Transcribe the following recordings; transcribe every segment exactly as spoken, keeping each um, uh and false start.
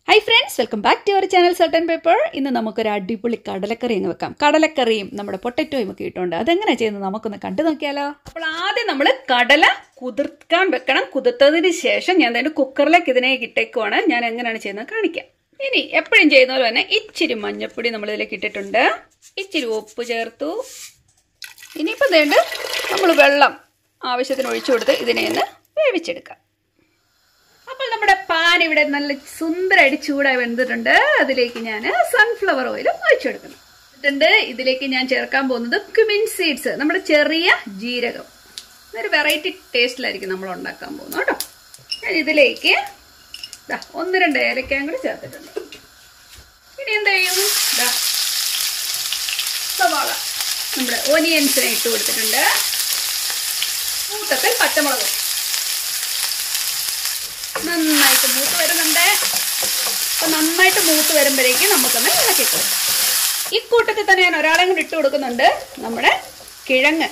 Hi friends, welcome back to our channel Salt and Pepper. ഇന്ന് നമുക്കൊരു അടിപൊളി കടലക്കറി അങ്ങ് വെക്കാം. കടലക്കറിയും നമ്മുടെ പൊട്ടറ്റോയും ഒക്കെ ഇട്ടുണ്ട്. അതെങ്ങനെ ചെയ്യുന്നത് നമുക്കൊന്ന് കണ്ടു നോക്കിയാലോ. അപ്പോൾ ആദ്യം നമ്മൾ കടല കുതിർക്കാൻ വെക്കണം. കുതിർത്തതിന് ശേഷം ഞാൻ അതിന്റെ കുക്കറിലേക്ക് ഇതിനെ ഇട്ടേക്കുവാണ്. ഞാൻ എങ്ങനെയാണ് ചെയ്യുന്നത് കാണിക്കാം. ഇനി എപ്പോഴും ചെയ്യുന്ന പോലെ തന്നെ ഇച്ചിരി മഞ്ഞൾപ്പൊടി നമ്മൾ ഇതിലേക്ക് ഇട്ടിട്ടുണ്ട്. ഇച്ചിരി ഉപ്പ് ചേർത്തു. ഇനിയിപ്പോൾ വേണ്ട നമ്മൾ വെള്ളം ആവശ്യത്തിന് ഒഴിച്ചു കൊടുത്ത് ഇതിനെ ഒന്ന് വേവിച്ചെടുക്കാം. അപ്പോൾ നമ്മുടെ പാൻ ഇവിടെ നല്ല സുന്ദരമായിട്ട് ചൂടായി വെന്തിട്ടുണ്ട്. അതിലേക്ക് ഞാൻ സൺഫ്ലവർ ഓയിൽ ഒഴിച്ചെടുക്കണം. എന്നിട്ടുണ്ട് ഇതിലേക്ക് ഞാൻ ചേർക്കാൻ പോകുന്നത് ക്യുമിൻ സീഡ്സ്, നമ്മുടെ ചെറിയ ജീരകം. ഒരു വെറൈറ്റി ടേസ്റ്റിലായിരിക്കും നമ്മൾ ഉണ്ടാക്കാൻ പോകുന്നത് കേട്ടോ. ഞാൻ ഇതിലേക്ക് ഒന്ന് രണ്ട് ഏലക്കയും കൂടി ചേർത്തിട്ടുണ്ട്. ഇനി എന്ത് ചെയ്യും, സവാള നമ്മുടെ ഓനിയൻസിനെ ഇട്ട് കൊടുത്തിട്ടുണ്ട്. കൂട്ടത്തിൽ പച്ചമുളക് നന്നായിട്ട് മൂത്ത് വരുന്നുണ്ട്. അപ്പൊ നന്നായിട്ട് മൂത്ത് വരുമ്പോഴേക്കും നമുക്കൊന്ന് ഇളക്കി കൊടുക്കാം. ഈ കൂട്ടത്തിൽ തന്നെ ഞാൻ ഒരാളെയും കൂടി ഇട്ട് കൊടുക്കുന്നുണ്ട്, നമ്മുടെ കിഴങ്ങ്.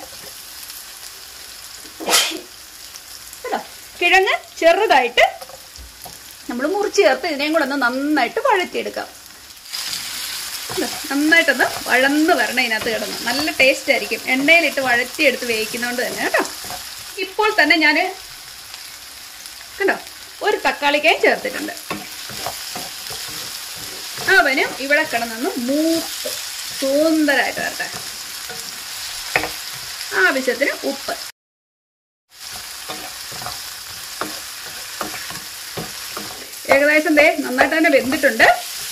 കിഴങ്ങ് ചെറുതായിട്ട് നമ്മൾ മുറിച്ച് ചേർത്ത് ഇതിനെയും കൂടെ ഒന്ന് നന്നായിട്ട് വഴറ്റിയെടുക്കാം. നന്നായിട്ടൊന്ന് വഴന്ന് വരണം. ഇതിനകത്ത് കിടന്ന് നല്ല ടേസ്റ്റ് ആയിരിക്കും, എണ്ണയിലിട്ട് വഴറ്റിയെടുത്ത് വേവിക്കുന്നതുകൊണ്ട് തന്നെ കേട്ടോ. ഇപ്പോൾ തന്നെ ഞാൻ കണ്ടോ ഒരു തക്കാളിക്കായും ചേർത്തിട്ടുണ്ട്. അവനും ഇവിടെ കിടന്നു മൂത്ത് സുന്ദരമായിട്ട് വരട്ടെ. ആവശ്യത്തിന് ഉപ്പ്. ഏകദേശം ദേ നന്നായിട്ട് തന്നെ വെന്തിട്ടുണ്ട്.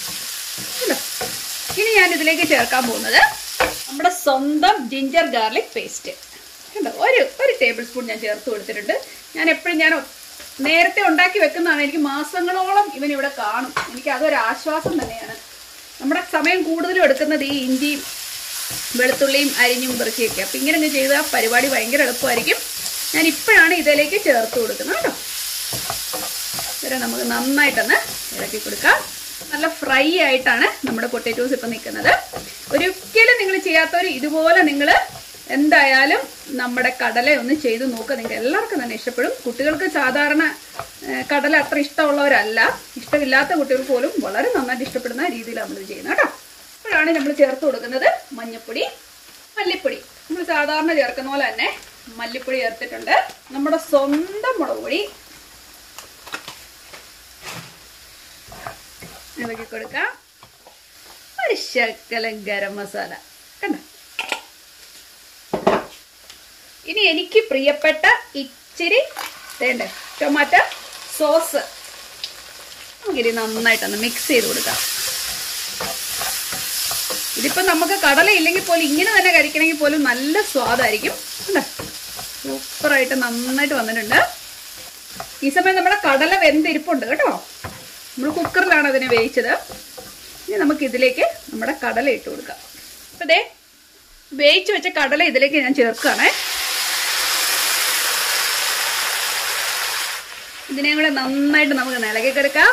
ഇനി ഞാൻ ഇതിലേക്ക് ചേർക്കാൻ പോകുന്നത് നമ്മുടെ സ്വന്തം ജിഞ്ചർ ഗാർലിക് പേസ്റ്റ് കണ്ടോ. ഒരു ഒരു ടേബിൾ സ്പൂൺ ഞാൻ ചേർത്ത് കൊടുത്തിട്ടുണ്ട്. ഞാൻ എപ്പോഴും ഞാൻ നേരത്തെ ഉണ്ടാക്കി വെക്കുന്നതാണ്. എനിക്ക് മാസങ്ങളോളം ഇവൻ ഇവിടെ കാണും. എനിക്ക് അതൊരു ആശ്വാസം തന്നെയാണ്. നമ്മുടെ സമയം കൂടുതലും എടുക്കുന്നത് ഈ ഇഞ്ചിയും വെളുത്തുള്ളിയും അരിഞ്ഞും പെറുക്കിയൊക്കെ. അപ്പം ഇങ്ങനെ ചെയ്താൽ പരിപാടി ഭയങ്കര എളുപ്പമായിരിക്കും. ഞാൻ ഇപ്പോഴാണ് ഇതിലേക്ക് ചേർത്ത് കൊടുക്കുന്നത് കേട്ടോ. ഇവരെ നമുക്ക് നന്നായിട്ടൊന്ന് ഇളക്കി കൊടുക്കാം. നല്ല ഫ്രൈ ആയിട്ടാണ് നമ്മുടെ പൊട്ടറ്റോസ് ഇപ്പം നിൽക്കുന്നത്. ഒരിക്കലും നിങ്ങൾ ചെയ്യാത്തവർ ഇതുപോലെ നിങ്ങൾ എന്തായാലും നമ്മുടെ കടല ഒന്ന് ചെയ്ത് നോക്കുക. നിങ്ങൾക്ക് എല്ലാവർക്കും തന്നെ ഇഷ്ടപ്പെടും. കുട്ടികൾക്ക് സാധാരണ കടല അത്ര ഇഷ്ടമുള്ളവരല്ല, ഇഷ്ടമില്ലാത്ത കുട്ടികൾക്ക് പോലും വളരെ നന്നായിട്ട് ഇഷ്ടപ്പെടുന്ന രീതിയിൽ നമ്മൾ ചെയ്യുന്നത് കേട്ടോ. അപ്പോഴാണ് നമ്മൾ ചേർത്ത് കൊടുക്കുന്നത് മഞ്ഞൾപ്പൊടി, മല്ലിപ്പൊടി. നമ്മൾ സാധാരണ ചേർക്കുന്ന പോലെ തന്നെ മല്ലിപ്പൊടി ചേർത്തിട്ടുണ്ട്. നമ്മുടെ സ്വന്തം മുളക് പൊടി ഇളക്കി കൊടുക്കാം. ഒരു ശകലം ഗരം മസാല കണ്ടോ. ഇനി എനിക്ക് പ്രിയപ്പെട്ട ഇച്ചിരി വേണ്ട ടൊമാറ്റോ സോസ് നമുക്കിനി നന്നായിട്ടൊന്ന് മിക്സ് ചെയ്ത് കൊടുക്കാം. ഇതിപ്പോൾ നമുക്ക് കടല ഇല്ലെങ്കിൽ പോലും ഇങ്ങനെ തന്നെ കഴിക്കണമെങ്കിൽ പോലും നല്ല സ്വാദായിരിക്കും. കണ്ടോ സൂപ്പറായിട്ട് നന്നായിട്ട് വന്നിട്ടുണ്ട്. ഈ സമയം നമ്മുടെ കടല വെന്തിരിപ്പുണ്ട് കേട്ടോ. നമ്മൾ കുക്കറിലാണ് അതിനെ വേവിച്ചത്. ഇനി നമുക്ക് ഇതിലേക്ക് നമ്മുടെ കടല ഇട്ട് കൊടുക്കാം. അപ്പം ദേ വേവിച്ച് വെച്ച കടല ഇതിലേക്ക് ഞാൻ ചേർക്കുകയാണേ. ഇതിനെയും കൂടെ നന്നായിട്ട് നമുക്ക് ഇളക്കി കൊടുക്കാം.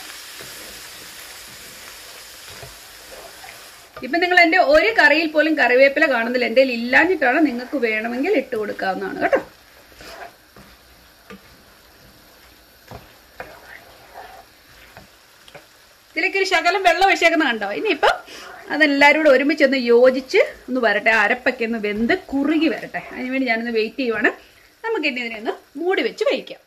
ഇപ്പൊ നിങ്ങൾ എൻ്റെ ഒരു കറിയിൽ പോലും കറിവേപ്പില കാണുന്നില്ല. എൻ്റെ കയ്യിൽ ഇല്ലാഞ്ഞിട്ടാണ്. നിങ്ങൾക്ക് വേണമെങ്കിൽ ഇട്ട് കൊടുക്കാവുന്നതാണ് കേട്ടോ. ഇതിലേക്ക് ഒരു ശകലം വെള്ളം ഒഴിച്ചേക്കുന്ന കണ്ടോ. ഇനിയിപ്പം അതെല്ലാവരും കൂടെ ഒരുമിച്ച് ഒന്ന് യോജിച്ച് ഒന്ന് വരട്ടെ. അരപ്പൊക്കെ ഒന്ന് വെന്ത് കുറുകി വരട്ടെ. അതിനുവേണ്ടി ഞാനൊന്ന് വെയിറ്റ് ചെയ്യുവാണ്. നമുക്ക് ഇനി ഇതിനെ ഒന്ന് മൂടി വെച്ച് വേവിക്കാം.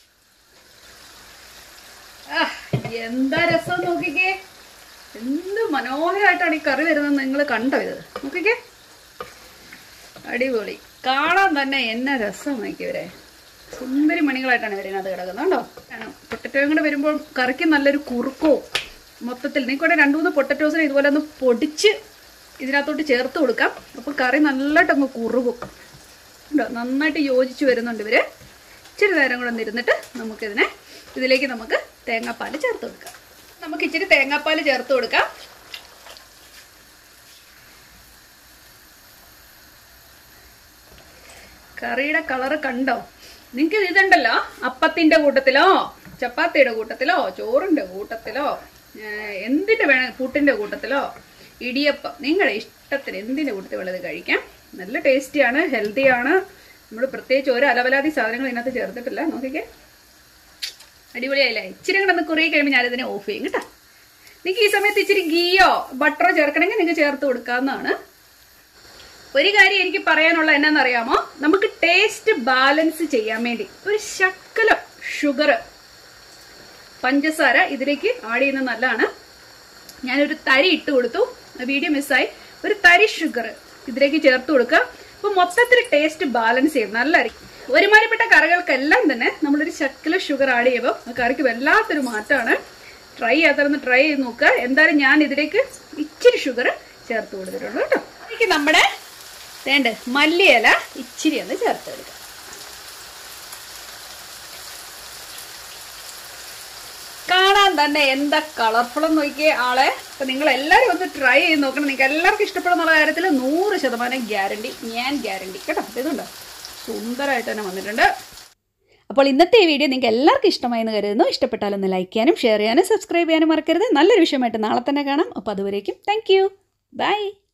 എന്താ രസം നോക്കിക്കേ, എന്ത് മനോഹരമായിട്ടാണ് ഈ കറി വരുന്നത്. നിങ്ങൾ കണ്ടോ ഇത് നോക്കിക്കേ, അടിപൊളി. കാണാൻ തന്നെ എന്നാ രസം നോക്കിയവരെ. സുന്ദരി മണികളായിട്ടാണ് ഇവരിനകത്ത് കിടക്കുന്നത് കേട്ടോ. പൊട്ടറ്റോയും കൂടെ വരുമ്പോൾ കറിക്ക് നല്ലൊരു കുറുക്കോ മൊത്തത്തിൽ. നിങ്ങൾക്കൂടെ രണ്ടു മൂന്ന് പൊട്ടറ്റോസിനെ ഇതുപോലെ ഒന്ന് പൊടിച്ച് ഇതിനകത്തോട്ട് ചേർത്ത് കൊടുക്കാം. അപ്പോൾ കറി നല്ലതായിട്ടങ്ങ് കുറുകും കേട്ടോ. നന്നായിട്ട് യോജിച്ച് വരുന്നുണ്ട് ഇവര്. ഇച്ചിരി നേരം കൂടെ ഒന്നിരുന്നിട്ട് നമുക്കിതിനെ ഇതിലേക്ക് നമുക്ക് തേങ്ങാപ്പാൽ ചേർത്ത് കൊടുക്കാം. നമുക്ക് ഇച്ചിരി തേങ്ങാപ്പാൽ ചേർത്ത് കൊടുക്കാം. കറിയുടെ കളറ് കണ്ടോ. നിങ്ങൾക്ക് ഇതുണ്ടല്ലോ അപ്പത്തിന്റെ കൂട്ടത്തിലോ ചപ്പാത്തിയുടെ കൂട്ടത്തിലോ ചോറിന്റെ കൂട്ടത്തിലോ എന്തിന്റെ വേണം, പുട്ടിന്റെ കൂട്ടത്തിലോ ഇടിയപ്പം, നിങ്ങളുടെ ഇഷ്ടത്തിന് എന്തിന്റെ കൂട്ടത്തിൽ വേണത് കഴിക്കാം. നല്ല ടേസ്റ്റിയാണ്, ഹെൽത്തിയാണ്. നമ്മൾ പ്രത്യേകിച്ച് ഒരു അലവലാതി സാധനങ്ങൾ ഇതിനകത്ത് ചേർത്തിട്ടില്ല. നോക്കിക്കേ അടിപൊളിയായില്ലേ? ഇച്ചിരി കൂടെ ഒന്ന് കുറുകി കഴിയുമ്പോൾ ഞാനിതിനെ ഓഫ് ചെയ്യും കേട്ടോ. നിങ്ങൾക്ക് ഈ സമയത്ത് ഇച്ചിരി ഗീയോ ബട്ടറോ ചേർക്കണമെങ്കിൽ നിങ്ങൾക്ക് ചേർത്ത് കൊടുക്കാവുന്നതാണ്. ഒരു കാര്യം എനിക്ക് പറയാനുള്ള എന്നാന്നറിയാമോ, നമുക്ക് ടേസ്റ്റ് ബാലൻസ് ചെയ്യാൻ വേണ്ടി ഒരു ശക്കലം ഷുഗർ, പഞ്ചസാര ഇതിലേക്ക് ആഡ് ചെയ്യുന്നത് നല്ലതാണ്. ഞാനൊരു തരി ഇട്ട് കൊടുത്തു, വീഡിയോ മിസ്സായി. ഒരു തരി ഷുഗർ ഇതിലേക്ക് ചേർത്ത് കൊടുക്കുക. അപ്പൊ മൊത്തത്തിൽ ടേസ്റ്റ് ബാലൻസ് ചെയ്യും, നല്ലതായിരിക്കും. ഒരുമാതിരിപ്പെട്ട കറികൾക്കെല്ലാം തന്നെ നമ്മളൊരു ശക്കലം ഷുഗർ ആഡ് ചെയ്യുമ്പോൾ ആ കറിക്ക് വല്ലാത്തൊരു മാറ്റമാണ്. ട്രൈ ചെയ്യാത്തതൊന്ന് ട്രൈ ചെയ്ത് നോക്കുക. എന്തായാലും ഞാൻ ഇതിലേക്ക് ഇച്ചിരി ഷുഗർ ചേർത്ത് കൊടുത്തിട്ടുള്ളൂ കേട്ടോ. എനിക്ക് നമ്മുടെ വേണ്ട മല്ലിയില ഇച്ചിരി ഒന്ന് ചേർത്ത് കൊടുക്കുക. കാണാൻ തന്നെ എന്താ കളർഫുൾ എന്ന് നോക്കിയേ ആളെ. അപ്പൊ നിങ്ങൾ എല്ലാവരും ഒന്ന് ട്രൈ ചെയ്ത് നോക്കണം. നിങ്ങൾക്ക് എല്ലാവർക്കും ഇഷ്ടപ്പെടുന്നുള്ള കാര്യത്തിൽ നൂറ് ശതമാനം ഗ്യാരണ്ടി, ഞാൻ ഗ്യാരണ്ടി കേട്ടോ. ഇതുണ്ടോ സുന്ദരമായിട്ട് തന്നെ വന്നിട്ടുണ്ട്. അപ്പോൾ ഇന്നത്തെ ഈ വീഡിയോ നിങ്ങൾക്ക് എല്ലാവർക്കും ഇഷ്ടമായി എന്ന് കരുതുന്നു. ഇഷ്ടപ്പെട്ടാലൊന്ന് ലൈക്ക് ചെയ്യാനും ഷെയർ ചെയ്യാനും സബ്സ്ക്രൈബ് ചെയ്യാനും മറക്കരുത്. നല്ലൊരു വിഷയമായിട്ട് നാളെ തന്നെ കാണാം. അപ്പോൾ അതുവരേക്കും താങ്ക് യു, ബൈ.